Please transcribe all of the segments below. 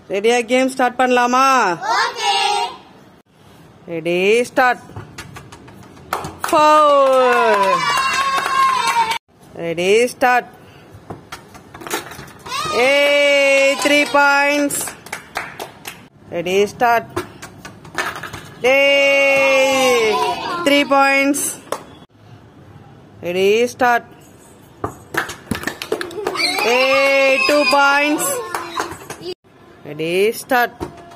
ரெடியா game start பண்ணலாமா? Ready start. Foul. Ready start. 3 points. Ready start. 3 points. Ready start. 2 points. Ready start.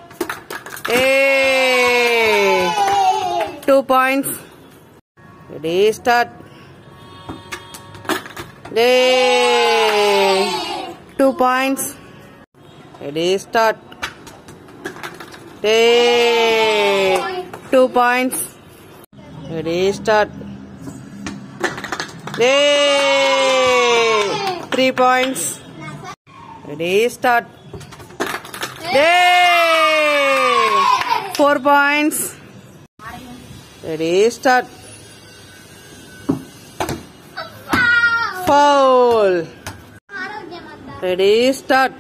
2 points. Ready start. 2 points. Ready start. 2 points. Ready start. 3 points. Ready start. 4 points. Ready start. Foul. Ready start.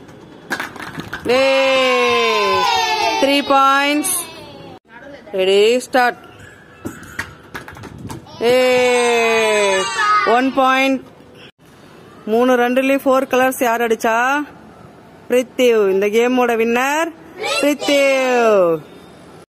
3 points. Ready start. 1 point. 3 ரன்ல 4 colours யார் அடிச்சா? பிரித்திவ். இந்த கேமோட winner Prithvi.